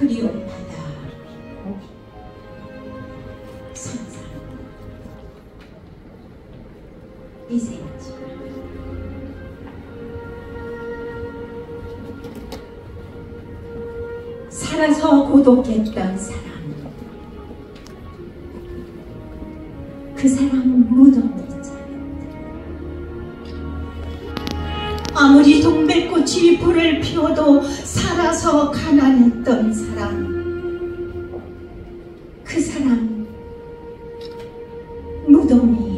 그리운 바다 성산 이세지. 살아서 고독했던 사람, 그 사람 무덤이 있잖아. 아무리 동백꽃이 불을 피워도 살아서 가난했던 사람, 그 사람 무덤이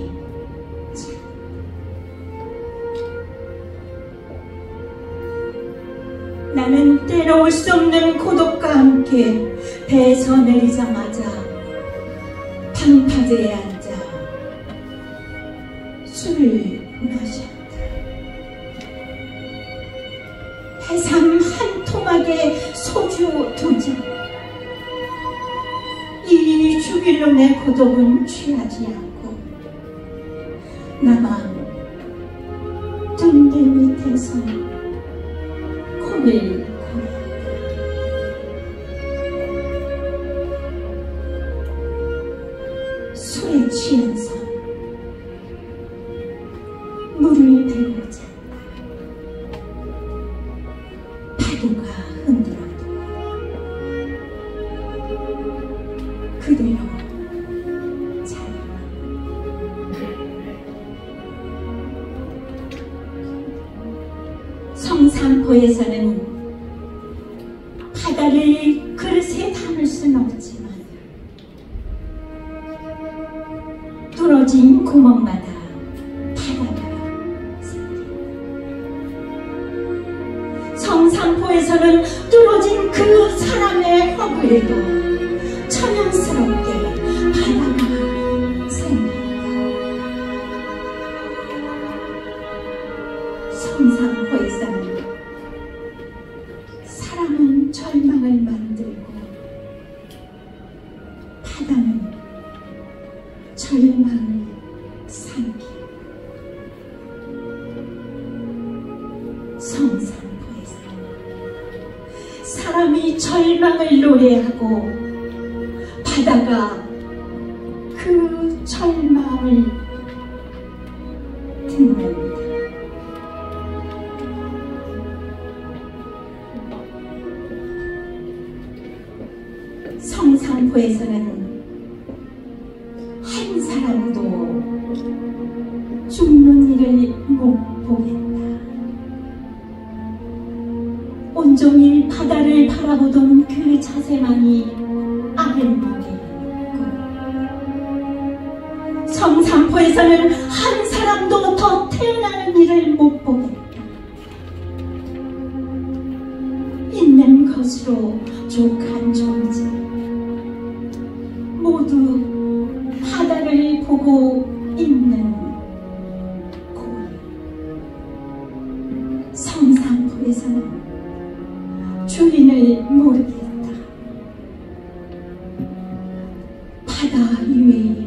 나는 때려올 수 없는 고독과 함께 배에서 내리자마자 방파제에 앉아 술을 마셨다. 해삼 한 토막에 소주 2잔. 이 죽일 놈의 고독은 취하지 않고 나만 등대 밑에서 코를 골았다. 술에 취한 손 물을 베고자 파도가 흔들어도 그대로 자유로워. 성산포에서는 바다를 그릇에 담을 수는 없지만 뚫어진 구멍마다 바다가 생긴다. 성산포에서는 뚫어진 그 사람의 허브에도 천연스럽게 바다가 생긴다. 성산포에서는 사람은 절망을 만들고 바다는 절망을 삼키고. 성산포에서 사람이 절망을 노래하고 바다가 그 절망을 듣는다. 성산포에서는 한 사람도 죽는 일을 못 보겠다. 온종일 바다를 바라보던 그 자세만이 아른목에 있고 성산포에서는 한 사람도 더 태어나는 일을 못 보겠다. 있는 것으로 족한 존재 모두 바다를 보고 있는 고요. 성산포에서는 주인을 모르겠다. 바다 위에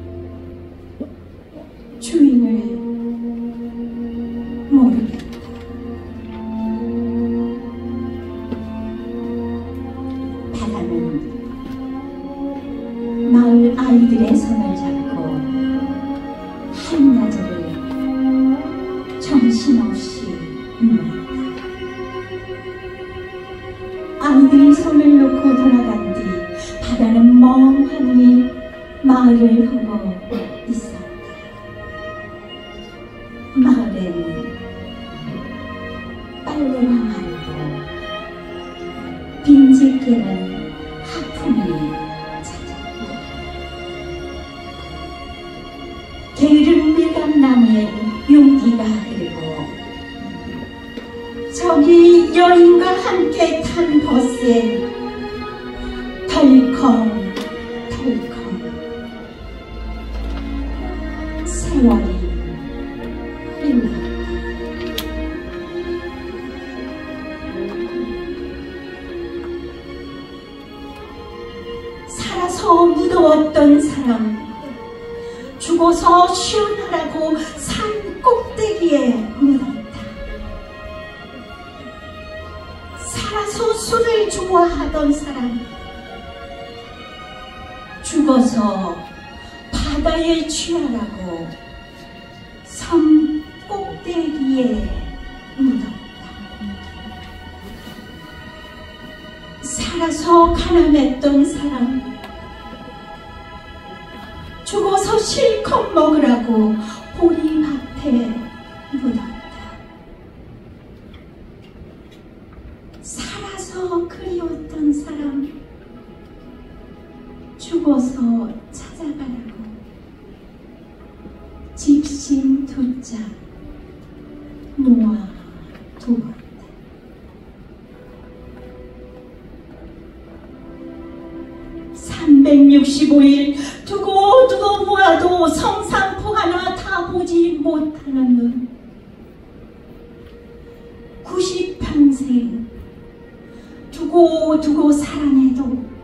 주인을 모르겠다. 바다는 마을 아이들의 손을 잡고 한나절을 정신없이 누웠다. 아이들이 손을 놓고 돌아간 뒤 바다는 멍하니 마을을 보고 있었다. 마을엔 빨래와 말고 빈집게는 하품이 찾았고 게으른 밀감나무에 용기가 흐르고 저기 여인과 함께 탄 버스에 덜컹 세월이 흘렀다. 살아서 무더웠던 사람, 죽어서 시원하라고 산 꼭대기에 묻었다. 살아서 술을 좋아하던 사람, 죽어서 바다에 취하라고 섬 꼭대기에 묻었다. 살아서 가난했던 사람, 죽어서 실컷 먹으라고 보리밭에 묻었다. 살아서 그리웠던 사람, 죽어서 찾아가라고 집신 2짝 놓아두었다. 365일 두고두고 보아도 성상포 하나 다 보지 못하는 눈, 90평생 두고두고 살아내도